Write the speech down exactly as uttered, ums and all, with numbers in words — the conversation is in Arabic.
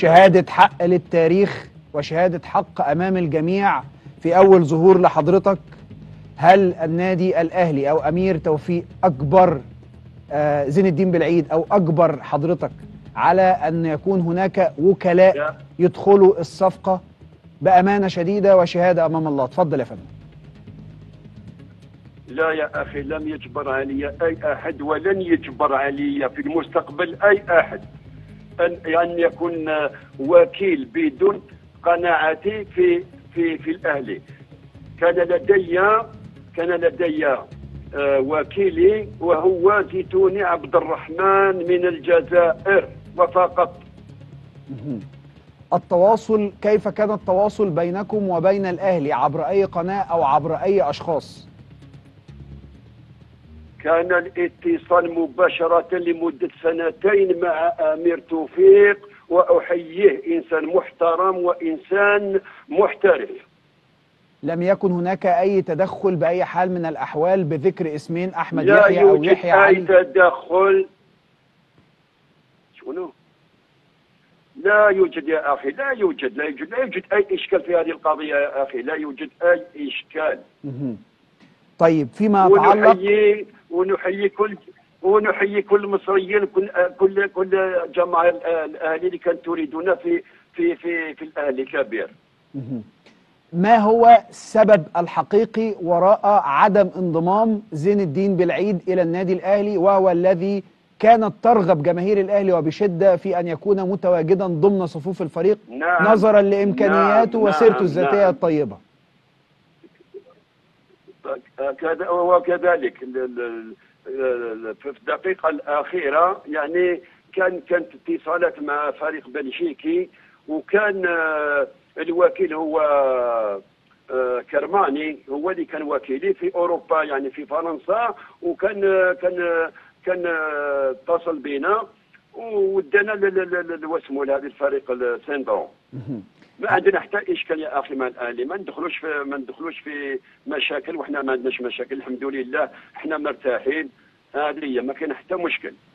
شهادة حق للتاريخ وشهادة حق أمام الجميع في أول ظهور لحضرتك. هل النادي الأهلي أو أمير توفيق أكبر آه زين الدين بالعيد أو أكبر حضرتك على أن يكون هناك وكلاء يدخلوا الصفقة بأمانة شديدة وشهادة أمام الله؟ تفضل يا فندم. لا يا أخي، لم يجبر علي أي أحد ولن يجبر علي في المستقبل أي أحد أن أن يكون وكيل بدون قناعتي في في في الأهلي. كان لدي كان لدي آه وكيلي وهو زيتوني عبد الرحمن من الجزائر وفقط. التواصل، كيف كان التواصل بينكم وبين الأهلي؟ عبر أي قناة أو عبر أي أشخاص؟ كان الاتصال مباشرة لمدة سنتين مع أمير توفيق، وأحييه، إنسان محترم وإنسان محترف. لم يكن هناك أي تدخل بأي حال من الأحوال بذكر اسمين أحمد يحيى أو يحيى علي؟ لا يوجد أي تدخل. شنو؟ لا يوجد يا أخي، لا يوجد لا يوجد لا يوجد أي إشكال في هذه القضية يا أخي، لا يوجد أي إشكال. طيب فيما يتعلق، ونحيي ونحيي كل ونحيي كل المصريين، كل كل كل جماعة الأهلي اللي كانت تريدنا في في في في الأهلي الكبير. ما هو السبب الحقيقي وراء عدم انضمام زين الدين بالعيد إلى النادي الأهلي، وهو الذي كانت ترغب جماهير الأهلي وبشدة في أن يكون متواجدا ضمن صفوف الفريق؟ نعم نظرا لإمكانياته نعم وسيرته نعم الذاتية نعم الطيبة. وكذلك في الدقيقة الأخيرة يعني كان كانت اتصالات مع فريق بلجيكي، وكان الوكيل هو كرماني، هو اللي كان وكيلي في أوروبا يعني في فرنسا، وكان كان كان اتصل بنا ودنا واسمه لهذا الفريق السيندرون. ما عندنا حتى اشكال يا اخي مع الاهلي، ما ندخلوش في ما ندخلوش في مشاكل، وحنا ما عندناش مشاكل الحمد لله، احنا مرتاحين. هذه هي، ما كاين حتى مشكل.